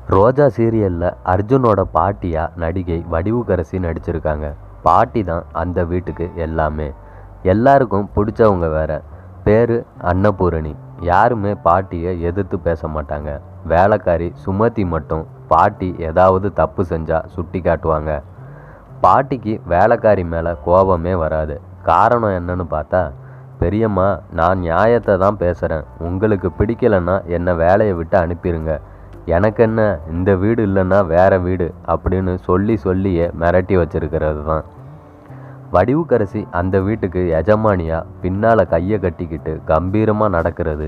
ரோஜா சீரியலில் அர்ஜுனோட பாட்டியாக நடிகை வடிவுக்கரசி நடிச்சிருக்காங்க. பாட்டி தான் அந்த வீட்டுக்கு எல்லாமே. எல்லாருக்கும் பிடிச்சவங்க வேற. பேர் அன்னபூரணி. யாருமே பாட்டியை எதிர்த்து பேச மாட்டாங்க. வேலைக்காரி சுமதி மட்டும் பாட்டி ஏதாவது தப்பு செஞ்சால் சுட்டி காட்டுவாங்க. பாட்டிக்கு வேலைக்காரி மேலே கோபமே வராது. காரணம் என்னன்னு பார்த்தா, பெரியம்மா நான் நியாயத்தை தான் பேசுகிறேன், உங்களுக்கு பிடிக்கலைன்னா என்னை வேலையை விட்டு அனுப்பிடுங்க, எனக்கு என்ன இந்த வீடு இல்லைன்னா வேற வீடு அப்படின்னு சொல்லியே மிரட்டி வச்சிருக்கிறது தான். வடிவுக்கரசி அந்த வீட்டுக்கு எஜமானியா பின்னால் கையை கட்டிக்கிட்டு கம்பீரமாக நடக்கிறது,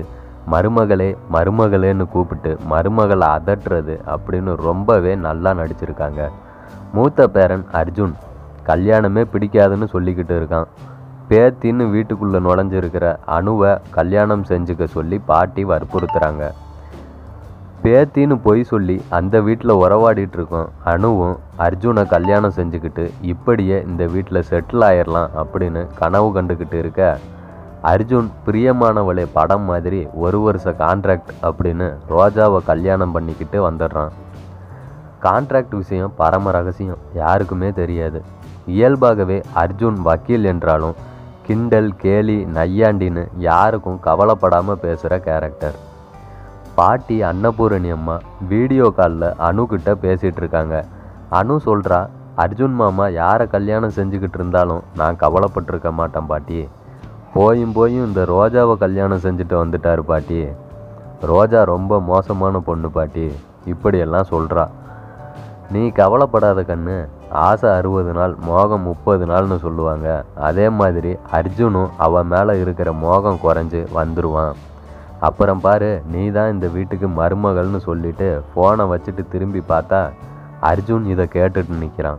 மருமகளேன்னு கூப்பிட்டு மருமகளை அதட்டுறது அப்படின்னு ரொம்பவே நல்லா நடிச்சிருக்காங்க. மூத்த பேரன் அர்ஜுன் கல்யாணமே பிடிக்காதுன்னு சொல்லிக்கிட்டு இருக்கான். பேத்தின்னு வீட்டுக்குள்ளே நுழைஞ்சிருக்கிற அணுவை கல்யாணம் செஞ்சுக்க சொல்லி பாட்டி வற்புறுத்துறாங்க. பேத்தின்னு பொய் சொல்லி அந்த வீட்டில் உறவாடிட்டு இருக்கோம். அணுவும் அர்ஜுனை கல்யாணம் செஞ்சுக்கிட்டு இப்படியே இந்த வீட்டில் செட்டில் ஆயிடலாம் அப்படின்னு கனவு கண்டுக்கிட்டு இருக்க, அர்ஜுன் பிரியமானவளே படம் மாதிரி 1 வருஷ கான்ட்ராக்ட் அப்படின்னு ரோஜாவை கல்யாணம் பண்ணிக்கிட்டு வந்துடுறான். கான்ட்ராக்ட் விஷயம் பரம ரகசியம், யாருக்குமே தெரியாது. இயல்பாகவே அர்ஜுன் வக்கீல் என்றாலும் கிண்டல் கேலி நையாண்டின்னு யாருக்கும் கவலைப்படாமல் பேசுகிற கேரக்டர். பாட்டி அன்னபூரணி அம்மா வீடியோ காலில் அணுக்கிட்ட பேசிகிட்டு இருக்காங்க. அணு சொல்கிறா, அர்ஜுன் மாமா யாரை கல்யாணம் செஞ்சுக்கிட்டு இருந்தாலும் நான் கவலைப்பட்டிருக்க மாட்டேன் பாட்டி. போயும் இந்த ரோஜாவை கல்யாணம் செஞ்சுட்டு வந்துட்டார் பாட்டி. ரோஜா ரொம்ப மோசமான பொண்ணு பாட்டி இப்படியெல்லாம் சொல்கிறா. நீ கவலைப்படாத கண்ணு, ஆசை 60 நாள் மோகம் 30 நாள்னு சொல்லுவாங்க. அதே மாதிரி அர்ஜுனும் அவன் மேலே இருக்கிற மோகம் குறைஞ்சி வந்துடுவான். அப்புறம் பாரு, நீ தான் இந்த வீட்டுக்கு மருமகள்னு சொல்லிட்டு ஃபோனை வச்சுட்டு திரும்பி பார்த்தா அர்ஜுன் இதை கேட்டுட்டு நிற்கிறான்.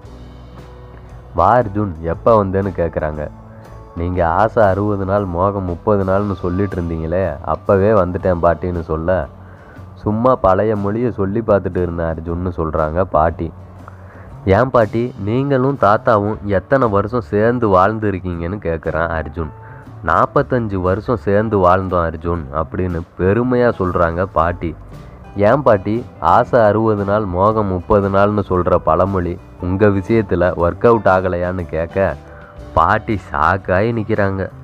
வா அர்ஜுன், எப்போ வந்தேன்னு கேட்குறாங்க. நீங்கள் ஆசை 60 நாள் மோகம் 30 நாள்னு சொல்லிட்டு இருந்தீங்களே, அப்போவே வந்துட்டேன் பாட்டின்னு சொல்ல, சும்மா பழைய மொழியை சொல்லி பார்த்துட்டு இருந்தேன் அர்ஜுன்னு சொல்கிறாங்க பாட்டி. ஏன் பாட்டி, நீங்களும் தாத்தாவும் எத்தனை வருஷம் சேர்ந்து வாழ்ந்துருக்கீங்கன்னு கேட்குறான் அர்ஜுன். 45 வருஷம் சேர்ந்து வாழ்ந்தோம் அர்ஜுன் அப்படின்னு பெருமையாக சொல்கிறாங்க பாட்டி. ஏன் பாட்டி, ஆசை 60 நாள் மோகம் 30 நாள்னு சொல்கிற பழமொழி உங்கள் விஷயத்தில் ஒர்க் அவுட் ஆகலையான்னு கேட்க பாட்டி ஷாக்காகி நிற்கிறாங்க.